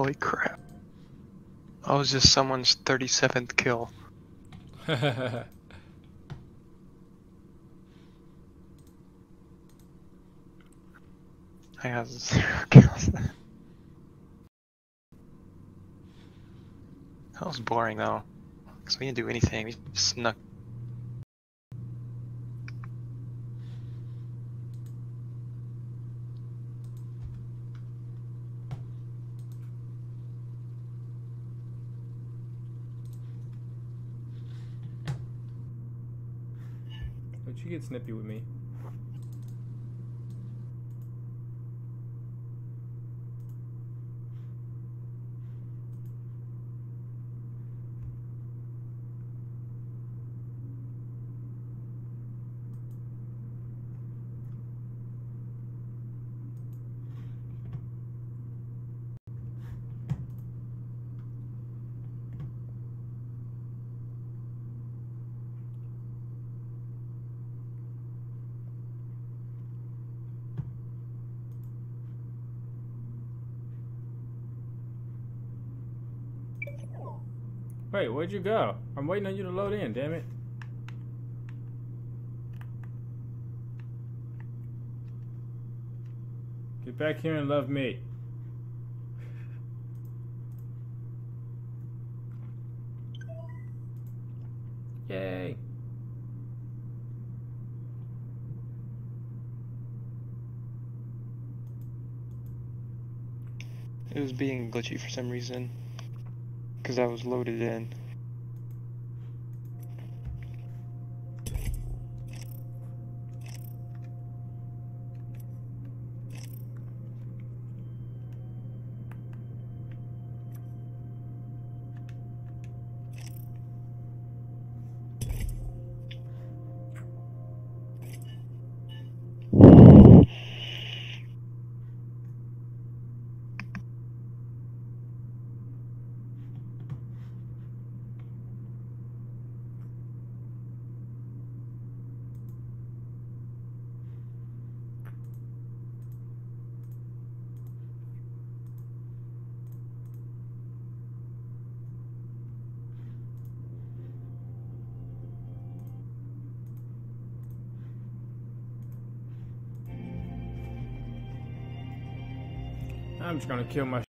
Holy crap. I was just someone's 37th kill. I have 0 kills. That was boring though, because we didn't do anything, we just snuck. Don't you get snippy with me. Wait, where'd you go? I'm waiting on you to load in, damn it. Get back here and love me. Yay. It was being glitchy for some reason, because I was loaded in. I'm just gonna kill my